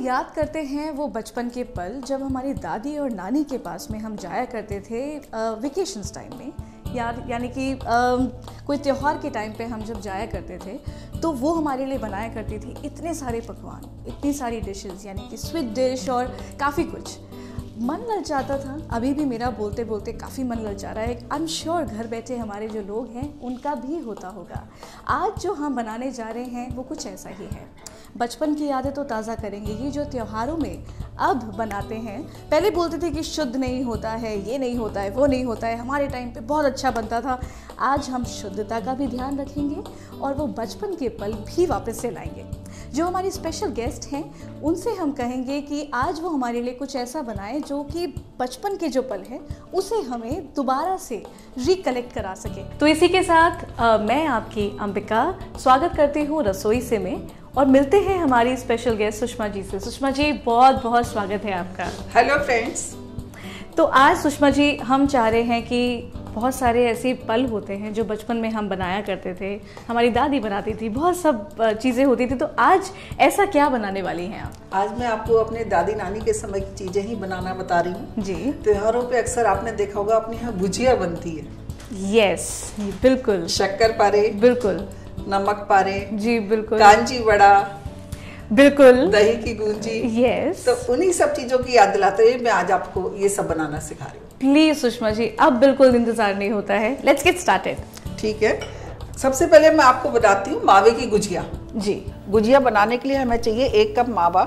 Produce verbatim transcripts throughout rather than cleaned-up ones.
याद करते हैं वो बचपन के पल जब हमारी दादी और नानी के पास में हम जाया करते थे वेकेशंस टाइम में, या यानी कि कोई त्यौहार के टाइम पे हम जब जाया करते थे तो वो हमारे लिए बनाया करती थी इतने सारे पकवान, इतनी सारी डिशेस, यानी कि स्वीट डिश और काफ़ी कुछ। मन ललचाता था, अभी भी मेरा बोलते बोलते काफ़ी मन ललचा रहा है। आई एम श्योर घर बैठे हमारे जो लोग हैं उनका भी होता होगा। आज जो हम बनाने जा रहे हैं वो कुछ ऐसा ही है। बचपन की यादें तो ताज़ा करेंगे ही, जो त्योहारों में अब बनाते हैं। पहले बोलते थे कि शुद्ध नहीं होता है, ये नहीं होता है, वो नहीं होता है, हमारे टाइम पे बहुत अच्छा बनता था। आज हम शुद्धता का भी ध्यान रखेंगे और वो बचपन के पल भी वापस से लाएंगे। जो हमारी स्पेशल गेस्ट हैं उनसे हम कहेंगे कि आज वो हमारे लिए कुछ ऐसा बनाएं जो कि बचपन के जो पल हैं उसे हमें दोबारा से रिकलेक्ट करा सके। तो इसी के साथ आ, मैं आपकी अंबिका स्वागत करती हूँ रसोई से में, और मिलते हैं हमारी स्पेशल गेस्ट सुषमा जी से। सुषमा जी, बहुत बहुत स्वागत है आपका। Hello friends. तो आज सुषमा जी हम चाह रहे हैं कि बहुत सारे ऐसे पल होते हैं जो बचपन में हम बनाया करते थे, हमारी दादी बनाती थी, बहुत सब चीज़ें होती थी। तो आज ऐसा क्या बनाने वाली हैं आप? आज मैं आपको अपने दादी नानी के समय की चीज़ें ही बनाना बता रही हूँ जी। त्योहारों पे अक्सर आपने देखा होगा अपने यहाँ गुजिया बनती है। यस, बिल्कुल। शक्कर पारे, बिल्कुल। नमक पारे, जी बिल्कुल। कांजी वड़ा, बिल्कुल। दही की गूंजी, यस। तो उन्हीं सब चीज़ों की याद दिलाते हुए मैं आज आपको ये सब बनाना सिखा रही हूँ। प्लीज सुषमा जी, अब बिल्कुल इंतजार नहीं होता है, लेट्स गेट स्टार्टेड। ठीक है, सबसे पहले मैं आपको बताती हूँ मावे की गुजिया। जी। गुजिया बनाने के लिए हमें चाहिए एक कप मावा,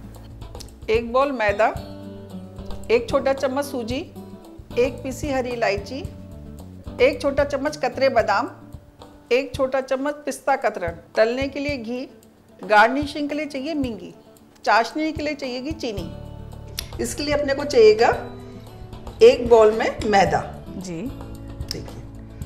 एक बॉल मैदा, एक छोटा चम्मच सूजी, एक पीसी हरी इलायची, एक छोटा चम्मच कतरे बादाम, एक छोटा चम्मच पिस्ता कतरन, तलने के लिए घी, गार्निशिंग के लिए चाहिए मूंगी, चाशनी के लिए चाहिएगी चीनी। इसके लिए अपने को चाहिएगा एक बॉल में मैदा। जी। देखिए,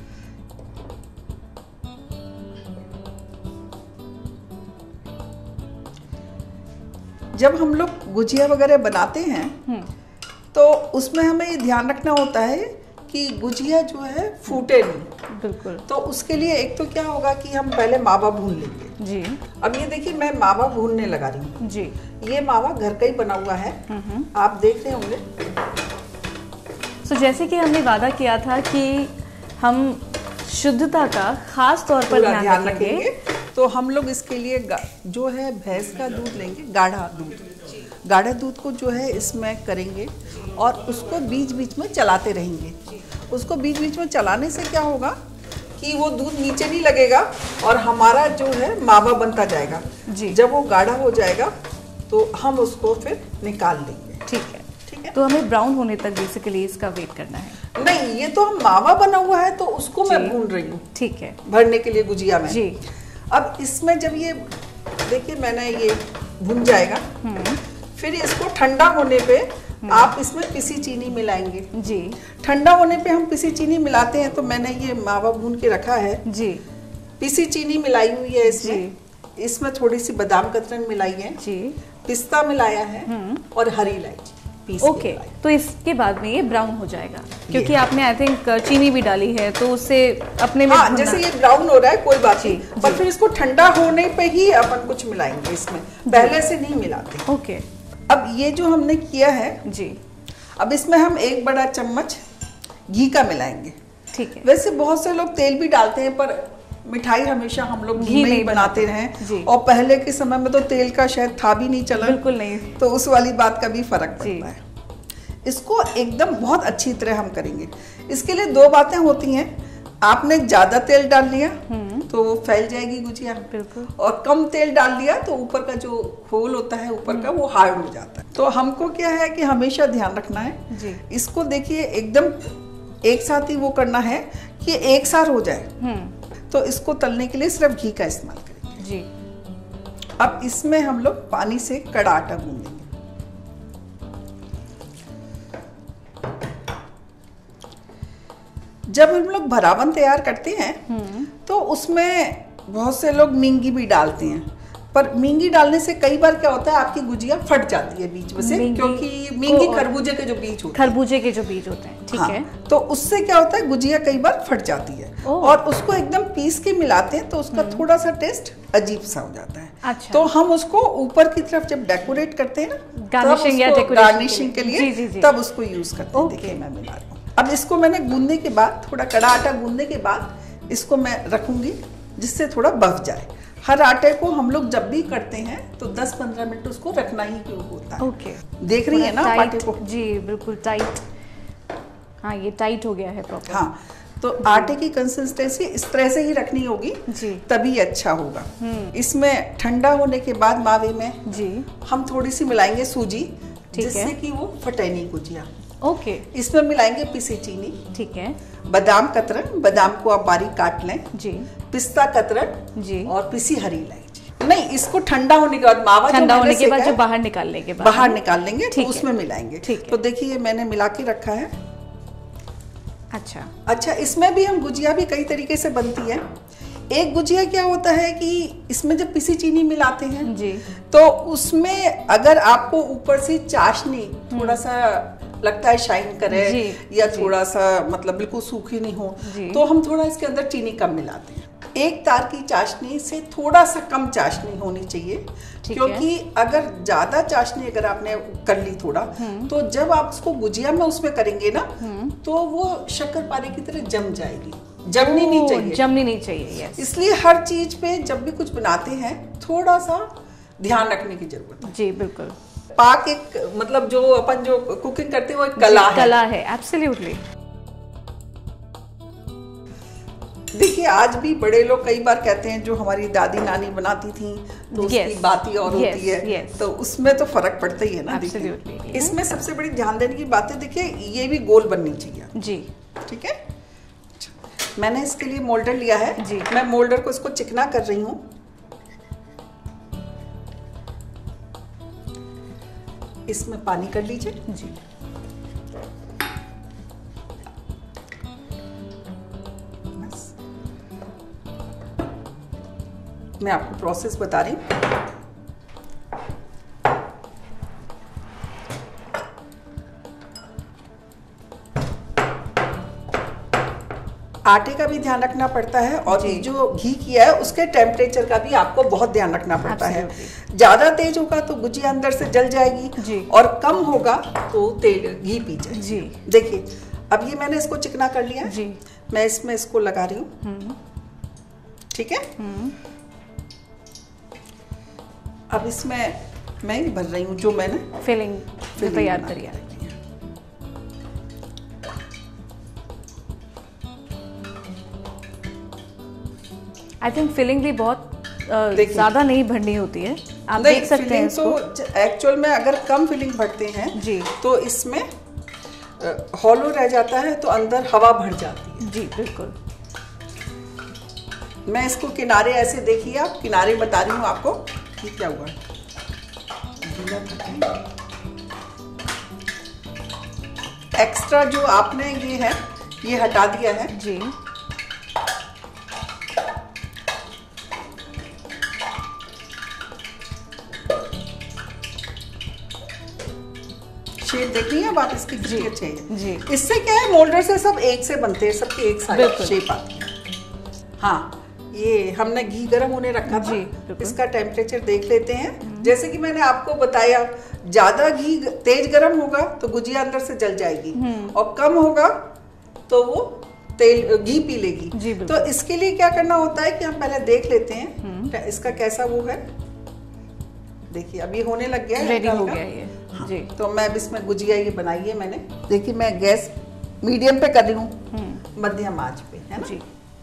जब हम लोग गुजिया वगैरह बनाते हैं तो उसमें हमें ये ध्यान रखना होता है कि गुजिया जो है फूटे नहीं। बिल्कुल। तो उसके लिए एक तो क्या होगा कि हम पहले मावा भून लेंगे। जी। अब ये देखिए मैं मावा भूनने लगा रही हूँ। जी। ये मावा घर का ही बना हुआ है, आप देख रहे होंगे। तो so, जैसे कि हमने वादा किया था कि हम शुद्धता का खास तौर पर ध्यान, ध्यान रखेंगे, तो हम लोग इसके लिए जो है भैंस का दूध लेंगे, गाढ़ा दूध। गाढ़ा दूध को जो है इसमें करेंगे और उसको बीच बीच में चलाते रहेंगे। उसको बीच बीच में चलाने से क्या होगा कि वो दूध नीचे नहीं लगेगा और हमारा जो है मावा बनता जाएगा। जी। जब वो गाढ़ा हो जाएगा तो हम उसको फिर निकाल लेंगे। ठीक है, ठीक है। तो हमें ब्राउन होने तक बेसिकली इसका वेट करना है? नहीं, ये तो हम मावा बना हुआ है तो उसको मैं भून रही हूँ। ठीक है, भरने के लिए गुजिया में। जी। अब इसमें जब ये देखिए मैंने ये भुन जाएगा, फिर इसको ठंडा होने पे आप इसमें पिसी चीनी मिलाएंगे। जी। ठंडा होने पे हम पिसी चीनी मिलाते हैं, तो मैंने ये मावा भून के रखा है। जी। पिसी चीनी मिलाई हुई है इसमें। जी। इसमें थोड़ी सी बादाम कतरन मिलाई है। जी। पिस्ता मिलाया है और हरी इलायची पीस के। ओके, तो इसके बाद में ये ब्राउन हो जाएगा क्योंकि आपने आई थिंक चीनी भी डाली है, तो उससे अपने में हाँ, जैसे ये ब्राउन हो रहा है कोई बात नहीं, पर फिर इसको ठंडा होने पे ही अपन कुछ मिलाएंगे इसमें, पहले से नहीं मिलाते। ओके। अब ये जो हमने किया है जी, अब इसमें हम एक बड़ा चम्मच घी का मिलाएंगे। ठीक है। वैसे बहुत से लोग तेल भी डालते हैं, पर मिठाई हमेशा हम लोग घी में ही बनाते रहे, और पहले के समय में तो तेल का शायद था भी नहीं चलन। बिल्कुल नहीं। तो उस वाली बात का भी फर्क पड़ता है। इसको एकदम बहुत अच्छी तरह हम करेंगे। इसके लिए दो बातें होती हैं, आपने ज्यादा तेल डाल लिया तो वो फैल जाएगी गुजिया, बिल्कुल, और कम तेल डाल दिया तो ऊपर का जो होल होता है ऊपर का वो हार्ड हो जाता है। तो हमको क्या है कि हमेशा ध्यान रखना है जी। इसको देखिए एकदम एक साथ ही वो करना है कि एक साथ हो जाए। तो इसको तलने के लिए सिर्फ घी का इस्तेमाल करेंगे जी। अब इसमें हम लोग पानी से कड़ा आटा गूंद लेंगे। जब हम लोग भरावन तैयार करते हैं तो उसमें बहुत से लोग मूंगी भी डालते हैं, पर मींगी डालने से कई बार क्या होता है आपकी गुजिया फट जाती है बीच में से, क्योंकि मींगी खरबूजे के जो बीज होते हैं, खरबूजे के जो बीज होते हैं, ठीक हाँ, है। तो उससे क्या होता है गुजिया कई बार फट जाती है और उसको एकदम पीस के मिलाते हैं तो उसका थोड़ा सा टेस्ट अजीब सा हो जाता है। अच्छा। तो हम उसको ऊपर की तरफ जब डेकोरेट करते हैं ना, गार्निशिंग या डेकोरेशन गार्निशिंग के लिए, जी, जी, जी। तब उसको यूज करते हैं। देखिए मैं मिला रही हूँ। अब इसको मैंने गूंदने के बाद, थोड़ा कड़ा आटा गूंदने के बाद इसको मैं रखूंगी जिससे थोड़ा बफ जाए। हर आटे को हम लोग जब भी करते हैं तो दस पंद्रह मिनट उसको रखना ही क्यों होता है। ओके, देख रही है ना आटे को? जी बिल्कुल टाइट। हाँ, ये टाइट हो गया है प्रॉपर। हाँ, तो आटे की कंसिस्टेंसी इस तरह से ही रखनी होगी जी, तभी अच्छा होगा। इसमें ठंडा होने के बाद मावे में जी हम थोड़ी सी मिलाएंगे सूजी, जिससे कि वो फटे नहीं गुजिया। ओके। इसमें मिलाएंगे पिसी चीनी, ठीक है। बादाम कतरन, बादाम को आप बारीक काट लें जी, पिस्ता कतरन जी, और पिसी हरी इलायची। नहीं, इसको ठंडा होने के बाद, मावा ठंडा होने के बाद जो बाहर निकालने के बाद बाहर निकाल लेंगे तो उसमें मिलाएंगे। तो देखिए मैंने मिला के रखा है। अच्छा अच्छा, इसमें भी हम गुजिया भी कई तरीके से बनती है। एक गुजिया क्या होता है कि इसमें जब पिसी चीनी मिलाते हैं जी, तो उसमें अगर आपको ऊपर से चाशनी थोड़ा सा लगता है शाइन करे या जी, थोड़ा सा मतलब बिल्कुल सूखी नहीं हो, तो हम थोड़ा इसके अंदर चीनी कम मिलाते हैं। एक तार की चाशनी से थोड़ा सा कम चाशनी होनी चाहिए, क्योंकि अगर ज्यादा चाशनी अगर आपने कर ली थोड़ा, तो जब आप उसको गुजिया में उसमें करेंगे ना, तो वो शक्करपारे की तरह जम जाएगी। जमनी नहीं चाहिए, जमनी नहीं चाहिए, यस। इसलिए हर चीज पे जब भी कुछ बनाते हैं थोड़ा सा ध्यान रखने की जरूरत है। जी बिल्कुल। पाक एक मतलब जो अपन जो कुकिंग करते हैं वो एक कला है, कला है, एब्सोल्युटली। देखिए आज भी बड़े लोग कई बार कहते हैं जो हमारी दादी नानी बनाती थी तो उसकी yes, बात ही और yes, होती है yes. तो उसमें तो फर्क पड़ता ही है ना। देखिए इसमें सबसे बड़ी ध्यान देने की बात है, देखिए ये भी गोल बननी चाहिए जी, ठीक है। मैंने इसके लिए मोल्डर लिया है जी, मैं मोल्डर को इसको चिकना कर रही हूँ। इसमें पानी कर लीजिए जी, बस मैं आपको प्रोसेस बता रही हूँ। आटे का भी ध्यान रखना पड़ता है और जो घी किया है उसके टेम्परेचर का भी आपको बहुत ध्यान रखना पड़ता है। ज्यादा तेज होगा तो गुजिया अंदर से जल जाएगी और कम होगा तो तेल घी पी जाएगी जी। देखिए अब ये मैंने इसको चिकना कर लिया जी, मैं इसमें इसको लगा रही हूँ, ठीक है। अब इसमें मैं भर रही हूँ जो मैंने फिलिंग तैयार करी है। आई थिंक फिलिंग भी बहुत ज्यादा नहीं भरनी होती है, आप देख सकते हैं इसको। तो एक्चुअल में अगर कम फिलिंग भरते हैं जी, तो इसमें हॉलो रह जाता है तो अंदर हवा भर जाती है जी। बिल्कुल। मैं इसको किनारे ऐसे देखिए, आप किनारे बता रही हूँ आपको कि क्या हुआ। एक्स्ट्रा जो आपने ये है ये हटा दिया है जी। शेप देख रही हैं अब आप इसकी कितनी अच्छी है जी। इससे क्या है मोल्डर से सब एक से बनते हैं, सबकी एक साइड शेप आती है। हाँ, ये हमने घी गर्म होने रखा था, इसका टेम्परेचर देख लेते हैं। जैसे कि मैंने आपको बताया ज्यादा घी तेज गर्म होगा तो गुजिया अंदर से जल जाएगी और कम होगा तो वो तेल घी पी लेगी। तो इसके लिए क्या करना होता है कि हम पहले देख लेते हैं इसका कैसा वो है। देखिए अभी होने लग गया है, रेडी हो गया ये जी। तो मैं अब इसमें गुजिया ये बनाई है मैंने। देखिए मैं गैस मीडियम पे कर रही हूँ, मध्यम आंच पे, है ना जी।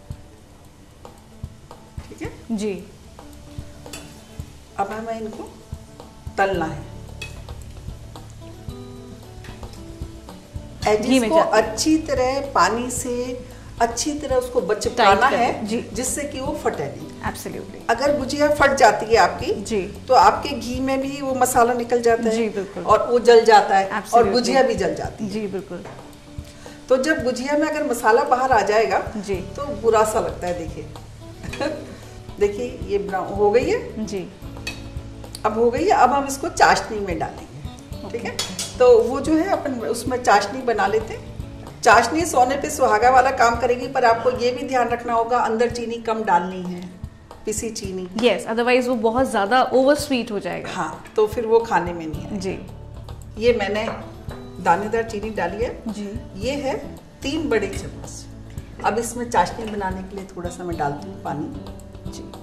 ठीक है जी। अब हमें इनको तलना है। एजिस को अच्छी तरह पानी से अच्छी तरह उसको चिपकाना है जिससे कि वो फटे नहीं। एब्सोल्युटली। अगर गुजिया फट जाती है आपकी जी, तो आपके घी में भी वो मसाला निकल जाता है जी, बिल्कुल। और वो जल जाता है और गुजिया भी जल जाती है जी। बिल्कुल। तो जब गुजिया में अगर मसाला बाहर आ जाएगा जी, तो बुरा सा लगता है। देखिए देखिए ये ब्राउन हो गई है जी। अब हो गई है। अब हम इसको चाशनी में डालेंगे, ठीक है। तो वो जो है अपन उसमें चाशनी बना लेते हैं। चाशनी सोने पे सुहागा वाला काम करेगी, पर आपको ये भी ध्यान रखना होगा अंदर चीनी कम डालनी है, पिसी चीनी। यस, अदरवाइज वो बहुत ज़्यादा ओवर स्वीट हो जाएगा। हाँ, तो फिर वो खाने में नहीं है जी। ये मैंने दानेदार चीनी डाली है जी। ये है तीन बड़े चम्मच। अब इसमें चाशनी बनाने के लिए थोड़ा सा मैं डालती हूँ पानी। जी।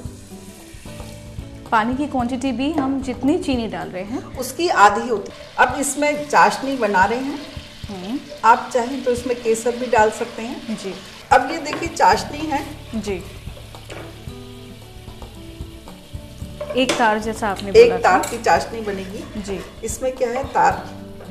पानी की क्वांटिटी भी हम जितनी चीनी डाल रहे हैं उसकी आधी होती है। अब इसमें चाशनी बना रहे हैं, आप चाहें तो इसमें केसर भी डाल सकते हैं। जी। अब ये देखिए चाशनी है जी, एक तार जैसा आपने बोला एक तार की चाशनी बनेगी जी। इसमें क्या है तार,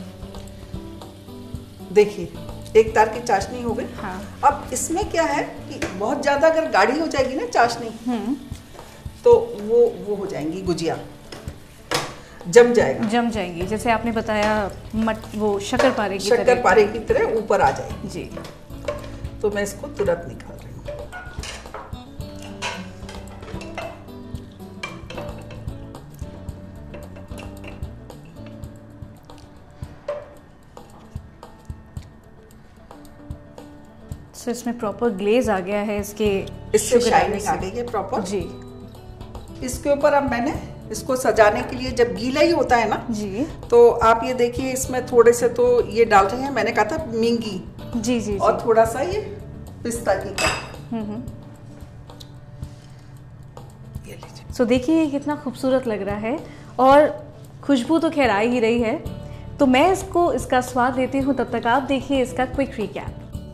देखिए एक तार की चाशनी हो गई। हाँ। अब इसमें क्या है कि बहुत ज्यादा अगर गाढ़ी हो जाएगी ना चाशनी तो वो वो हो जाएंगी गुजिया, जम जाएगा, जम जाएंगी। जैसे आपने बताया मट वो शक्कर पारे की शक्कर तरह पारे की तरह ऊपर आ जाएगी जी। तो मैं इसको तुरंत निकाल रही हूँ। so, इसमें प्रॉपर ग्लेज आ गया है, इसके इससे शाइनिंग आ गई है प्रॉपर जी। इसके ऊपर अब मैंने इसको सजाने के लिए, जब गीला ही होता है ना जी, तो आप ये देखिए इसमें थोड़े से तो ये डाल रहे हैं, मैंने कहा था मिंगी जी जी, और जी। थोड़ा सा ये पिस्ता की हम्म। ये लीजिए। सो देखिए कितना खूबसूरत लग रहा है और खुशबू तो खैर आ ही रही है। तो मैं इसको इसका स्वाद लेती हूँ, तब तक आप देखिए इसका क्विक रिकैप।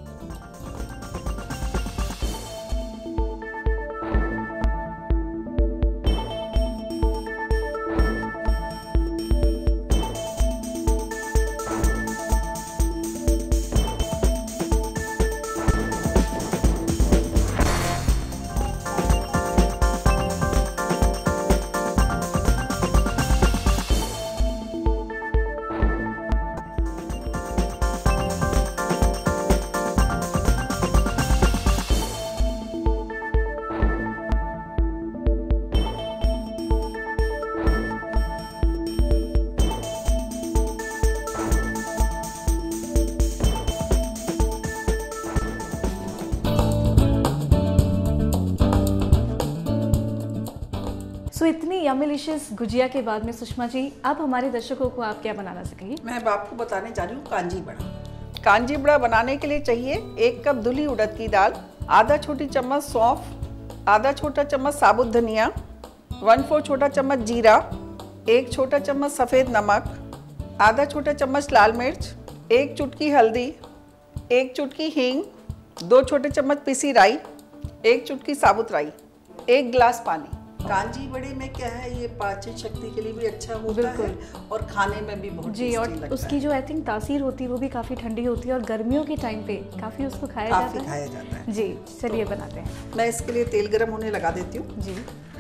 सो so, इतनी यमिलिशियस गुजिया के बाद में सुषमा जी, अब हमारे दर्शकों को आप क्या बनाना सिखाएंगी? मैं अब आपको बताने जा रही हूँ कांजी बड़ा। कांजी बड़ा बनाने के लिए चाहिए एक कप धुली उड़द की दाल, आधा छोटी चम्मच सौंफ, आधा छोटा चम्मच साबुत धनिया, वन फोर छोटा चम्मच जीरा, एक छोटा चम्मच सफ़ेद नमक, आधा छोटा चम्मच लाल मिर्च, एक चुटकी हल्दी, एक चुटकी हींग, दो छोटे चम्मच पिसी राई, एक चुटकी साबुत राई, एक गिलास पानी। कांजी बड़े में क्या है, ये पाचन शक्ति के लिए भी अच्छा होता है और खाने में भी बहुत जी, और उसकी जो आई थिंक तासीर होती है वो भी काफ़ी ठंडी होती है और गर्मियों के टाइम पे काफ़ी उसको खाया जाता है। खाया जाता है जी। चलिए बनाते हैं। मैं इसके लिए तेल गरम होने लगा देती हूँ जी।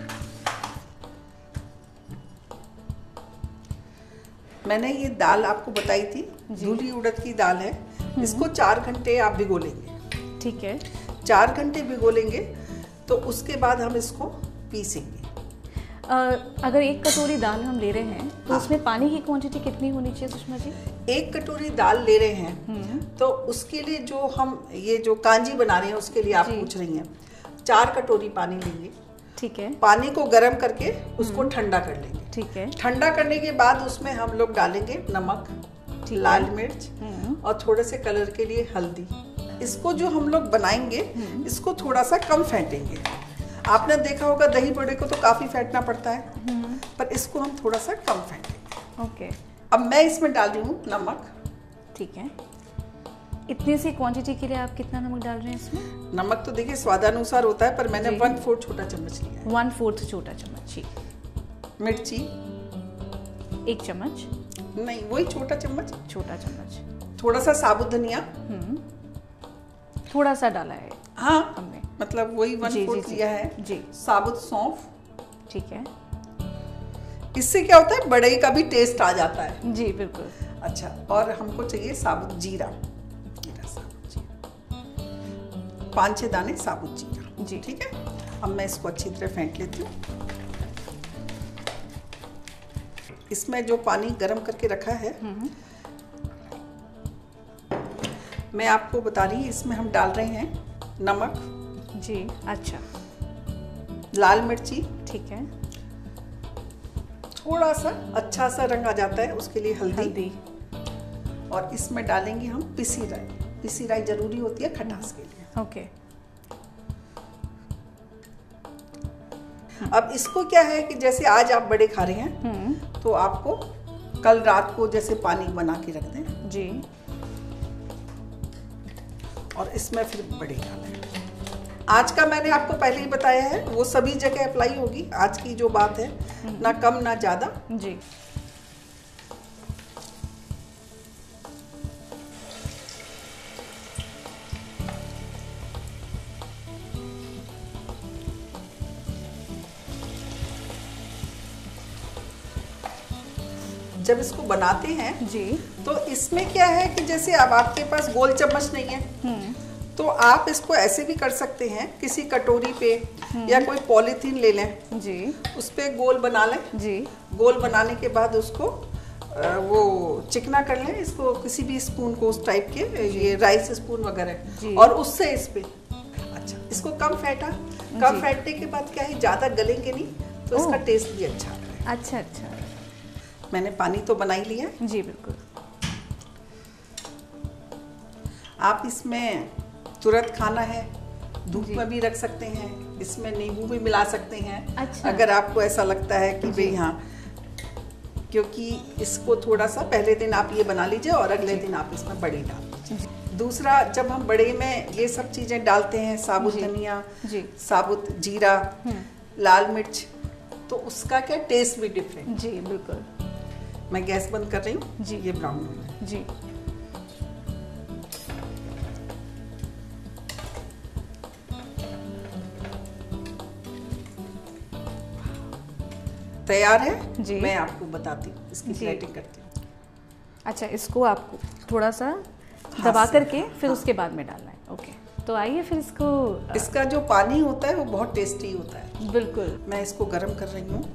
मैंने ये दाल आपको बताई थी, धुली उड़द की दाल है, इसको चार घंटे आप भिगो लेंगे। ठीक है। चार घंटे भिगो लेंगे तो उसके बाद हम इसको पीसेंगे। अगर एक कटोरी दाल हम ले रहे हैं तो हाँ। उसमें पानी की क्वांटिटी कितनी होनी चाहिए सुषमा जी? एक कटोरी दाल ले रहे हैं तो उसके लिए जो हम ये जो कांजी बना रहे हैं उसके लिए आप पूछ रही हैं, चार कटोरी पानी लेंगे। ठीक है। पानी को गर्म करके उसको ठंडा कर लेंगे। ठीक है। ठंडा करने के बाद उसमें हम लोग डालेंगे नमक, लाल मिर्च और थोड़े से कलर के लिए हल्दी। इसको जो हम लोग बनाएंगे इसको थोड़ा सा कम फेंटेंगे। आपने देखा होगा दही बड़े को तो काफी फेंटना पड़ता है, पर इसको हम थोड़ा सा कम फेंटेंगे। ओके। अब मैं इसमें डाल रही हूँ नमक। ठीक है। इतनी सी क्वांटिटी के लिए आप कितना नमक डाल रहे हैं इसमें? नमक तो देखिए स्वादानुसार होता है, पर मैंने वन फोर्थ छोटा चम्मच लिया है। वन फोर्थ छोटा चम्मच। जी। मिर्ची एक चम्मच। नहीं, वही छोटा चम्मच। छोटा चम्मच। थोड़ा सा साबुत धनिया थोड़ा सा डाला है। हाँ, हमने मतलब वही वन फोर्थ लिया है। जी। साबुत सौंफ। ठीक है। इससे क्या होता है, बड़े का भी टेस्ट आ जाता है। जी बिल्कुल। अच्छा, और हमको चाहिए साबुत जीरा, जीरा साबुत जीरा, पाँच छह दाने साबुत जीरा। जी। ठीक है। अब मैं इसको अच्छी तरह फेंट लेती हूँ। इसमें जो पानी गरम करके रखा है मैं आपको बता रही हूँ, इसमें हम डाल रहे हैं नमक जी, अच्छा, लाल मिर्ची, ठीक है, थोड़ा सा अच्छा सा रंग आ जाता है उसके लिए हल्दी, हल्दी, और इसमें डालेंगे हम पिसी राई। पिसी राई जरूरी होती है खटास के लिए। ओके। अब इसको क्या है कि जैसे आज आप बड़े खा रहे हैं तो आपको कल रात को जैसे पानी बना के रख दें जी, और इसमें फिर बड़े डालें। आज का मैंने आपको पहले ही बताया है, वो सभी जगह अप्लाई होगी। आज की जो बात है, ना कम ना ज्यादा जी। जब इसको बनाते हैं जी, तो इसमें क्या है कि जैसे अब आपके पास गोल चम्मच नहीं है तो आप इसको ऐसे भी कर सकते हैं, किसी कटोरी पे या कोई पॉलीथीन ले लें जी, उस पे गोल बना लें जी। गोल बनाने के बाद उसको वो चिकना कर लें, इसको किसी भी स्पून को उस टाइप के, ये राइस स्पून वगैरह, और उससे इस पे अच्छा इसको कम फेंटा। कम फेंटने के बाद क्या है, ज़्यादा गलेंगे नहीं तो इसका टेस्ट भी अच्छा है। अच्छा अच्छा। मैंने पानी तो बना ही लिया जी, बिल्कुल। आप इसमें तुरंत खाना है, धूप में भी रख सकते हैं, इसमें नींबू भी मिला सकते हैं। अच्छा। अगर आपको ऐसा लगता है कि भाई हाँ, क्योंकि इसको थोड़ा सा पहले दिन आप ये बना लीजिए और अगले दिन आप इसमें बड़ी डाल दीजिए। दूसरा, जब हम बड़े में ये सब चीजें डालते हैं, साबुत धनिया, साबुत जीरा, लाल मिर्च, तो उसका क्या टेस्ट भी डिफरेंट। जी, बिल्कुल। मैं गैस बंद कर रही हूँ जी, ये ब्राउन होना है जी। तैयार है जी। मैं आपको बताती हूँ, इसकी प्लेटिंग करती हूँ। अच्छा, इसको आपको थोड़ा सा दबा करके फिर हाँ। उसके बाद में डालना है। ओके, तो आइए फिर इसको। इसका जो पानी होता है वो बहुत टेस्टी होता है। बिल्कुल। मैं इसको गर्म कर रही हूँ।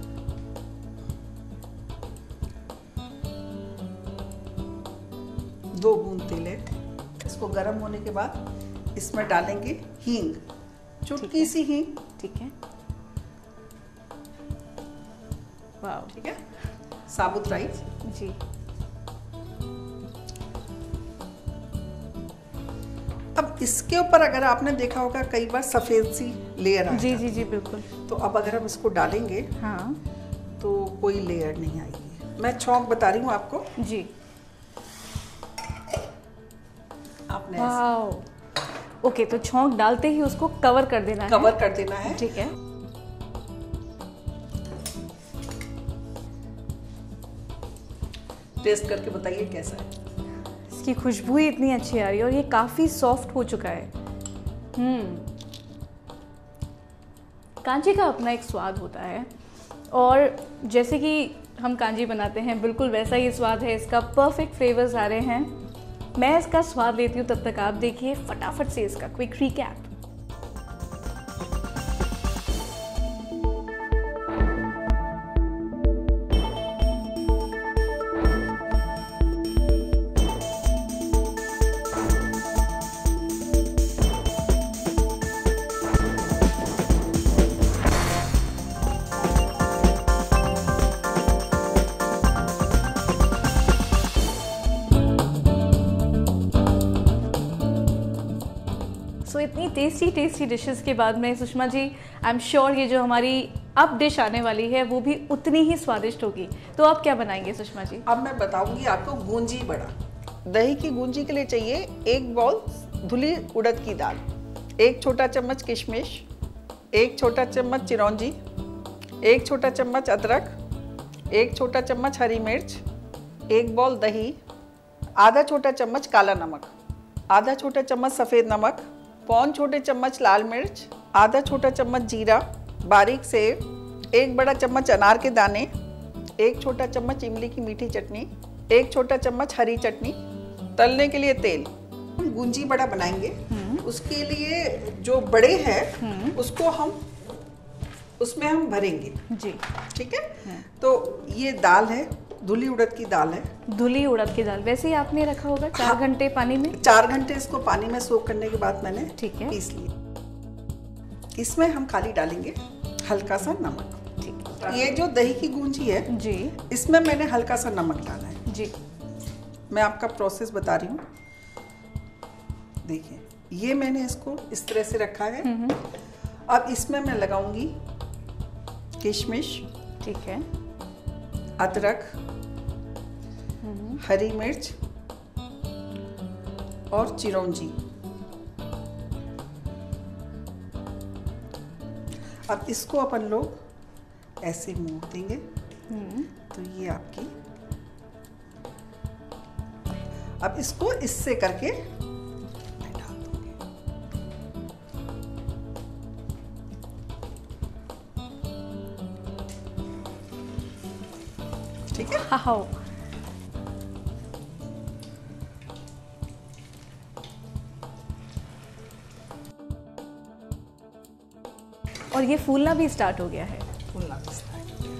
दो बूंद तेल है। इसको गर्म होने के बाद इसमें डालेंगे हींग, चुटकी सी हींग। ठीक है, वाह, ठीक है। साबुत राइस जी। अब इसके ऊपर अगर आपने देखा होगा कई बार सफेद सी लेयर आ जी जी जी, बिल्कुल। तो अब अगर हम इसको डालेंगे हाँ, तो कोई लेयर नहीं आएगी। मैं छौंक बता रही हूँ आपको जी। आपने ओके, तो छौंक डालते ही उसको कवर कर देना है। कवर कर देना है, ठीक है। टेस्ट करके बताइए कैसा है। इसकी खुशबू ही इतनी अच्छी आ रही है और ये काफी सॉफ्ट हो चुका है। हम्म कांजी का अपना एक स्वाद होता है और जैसे कि हम कांजी बनाते हैं बिल्कुल वैसा ही स्वाद है इसका। परफेक्ट फ्लेवर्स आ रहे हैं। मैं इसका स्वाद लेती हूँ, तब तक आप देखिए फटाफट से इसका क्विक रिकैप। सो so, इतनी टेस्टी टेस्टी डिशेस के बाद में Sushma ji, I am sure ये जो हमारी अब डिश आने वाली है वो भी उतनी ही स्वादिष्ट होगी। तो आप क्या बनाएंगे सुषमा जी? अब मैं बताऊंगी आपको गूंजी बड़ा। दही की गूंजी के लिए चाहिए एक बाउल धुली उड़द की दाल, एक छोटा चम्मच किशमिश, एक छोटा चम्मच चिरौंजी, एक छोटा चम्मच अदरक, एक छोटा चम्मच हरी मिर्च, एक बाउल दही, आधा छोटा चम्मच काला नमक, आधा छोटा चम्मच सफ़ेद नमक, पौन छोटे चम्मच लाल मिर्च, आधा छोटा चम्मच जीरा, बारीक सेव, एक बड़ा चम्मच अनार के दाने, एक छोटा चम्मच इमली की मीठी चटनी, एक छोटा चम्मच हरी चटनी। तलने के लिए तेल। हम गूंजी बड़ा बनाएंगे, उसके लिए जो बड़े हैं उसको हम उसमें हम भरेंगे जी। ठीक है। तो ये दाल है, धुली उड़द की दाल है। धुली उड़द की दाल वैसे ही आपने रखा होगा चार हाँ, घंटे पानी में? चार घंटे इसको पानी में सोक करने के बाद मैंने ठीक है पीस लिया। इसमें हम खाली डालेंगे हल्का सा नमक। ठीक है। ये जो दही की गूंजी है जी, इसमें मैंने हल्का सा नमक डाला है जी। मैं आपका प्रोसेस बता रही हूँ। देखिए ये मैंने इसको इस तरह से रखा है। अब इसमें मैं लगाऊंगी किशमिश, ठीक है, अदरक, हरी मिर्च और चिरौंजी। अब इसको अपन लोग ऐसे मोड़ देंगे। तो ये आपकी, अब इसको इससे करके मैं डाल दूंगी। ठीक है। हाँ। और ये फूलना भी स्टार्ट हो गया है। फूलना भी स्टार्ट हो गया।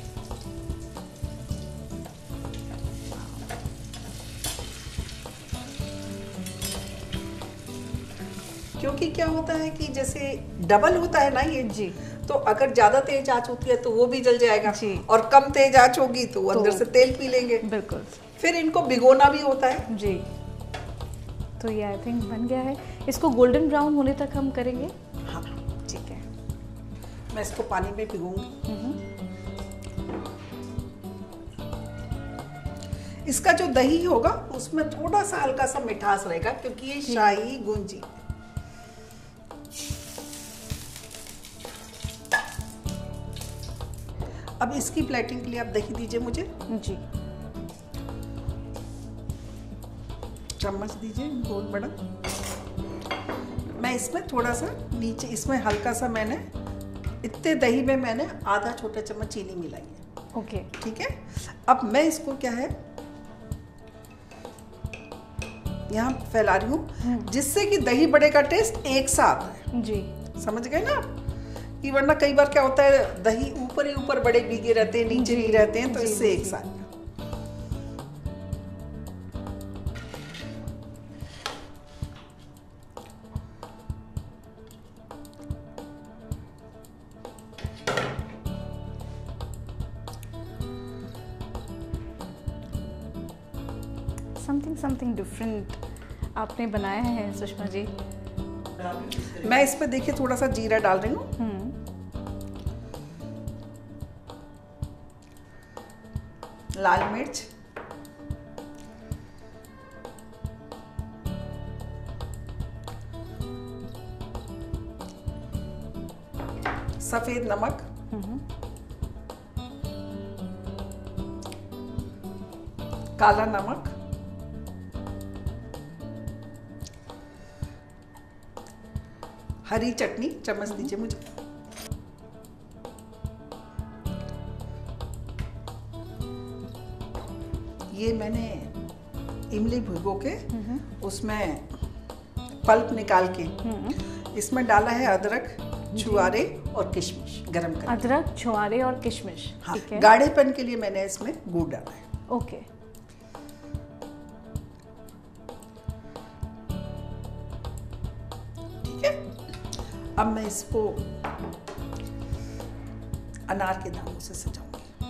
क्योंकि क्या होता है कि जैसे डबल होता है ना ये जी, तो अगर ज्यादा तेज आंच होती है तो वो भी जल जाएगा जी। और कम तेज आंच होगी तो वो तो, अंदर से तेल पी लेंगे। बिल्कुल। फिर इनको भिगोना भी होता है। जी। तो ये आई थिंक बन गया है। इसको गोल्डन ब्राउन होने तक हम करेंगे। हाँ ठीक है। मैं इसको पानी में भिगोऊंगी। इसका जो दही होगा उसमें थोड़ा सा हल्का सा मिठास रहेगा क्योंकि ये शाही गूंजी। अब इसकी प्लेटिंग के लिए आप दही दीजिए मुझे। जी। चम्मच दीजिए बहुत बड़ा। मैं इसमें थोड़ा सा नीचे, इसमें हल्का सा मैंने इतने दही में मैंने आधा छोटा चम्मच चीनी मिलाई है। ओके। ठीक है। अब मैं इसको क्या है यहाँ फैला रही हूँ जिससे कि दही बड़े का टेस्ट एक साथ है। जी। समझ गए ना आप? कि वरना कई बार क्या होता है दही ऊपर ही ऊपर बड़े भीगे रहते हैं, नीचे नहीं रहते हैं, तो इससे एक साथ। समथिंग समथिंग डिफरेंट आपने बनाया है सुषमा जी। मैं इस पे देखिए थोड़ा सा जीरा डाल रही हूँ। लाल मिर्च, सफेद नमक, काला नमक, हरी चटनी चम्मच दीजिए मुझे। ये मैंने इमली भिगो के उसमें पल्प निकाल के इसमें डाला है अदरक, छुआरे और किशमिश गरम कर। अदरक, छुआरे और किशमिश। हाँ, ठीक है। गाढ़ेपन के लिए मैंने इसमें गुड़ डाला है। ओके। ठीक है। अब मैं इसको अनार के दानों से सजाऊंगी।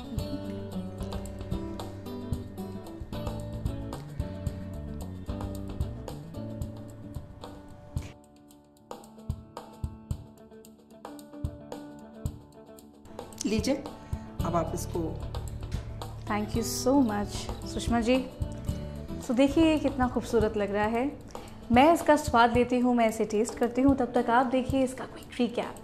लीजिए, अब आप इसको। Thank you so much Sushma ji. So देखिए ये कितना खूबसूरत लग रहा है। मैं इसका स्वाद लेती हूँ, मैं इसे टेस्ट करती हूँ, तब तक आप देखिए इसका क्विक रिकैप।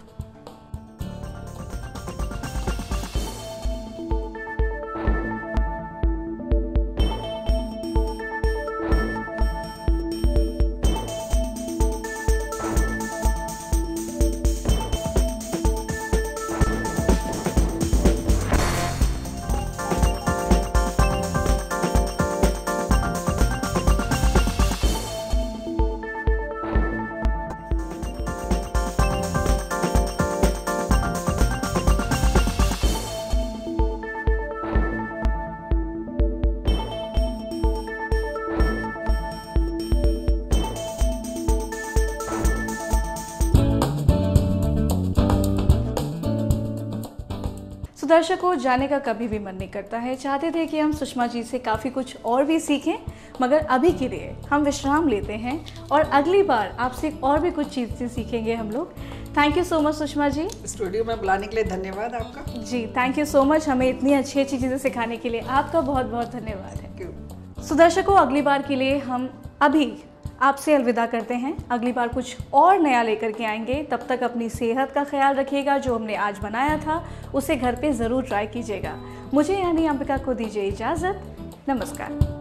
सो दर्शकों, जाने का कभी भी मन नहीं करता है। चाहते थे कि हम सुषमा जी से काफ़ी कुछ और भी सीखें, मगर अभी के लिए हम विश्राम लेते हैं और अगली बार आपसे और भी कुछ चीज़ें सीखेंगे हम लोग। Thank you so much Sushma ji. Studio में बुलाने के लिए धन्यवाद आपका। जी थैंक यू सो मच, हमें इतनी अच्छी अच्छी चीज़ें सिखाने के लिए आपका बहुत बहुत धन्यवाद है। Thank you. सो दर्शकों, अगली बार के लिए हम अभी आपसे अलविदा करते हैं। अगली बार कुछ और नया लेकर के आएंगे। तब तक अपनी सेहत का ख्याल रखिएगा। जो हमने आज बनाया था उसे घर पे ज़रूर ट्राई कीजिएगा। मुझे यानी अंबिका को दीजिए इजाज़त। नमस्कार।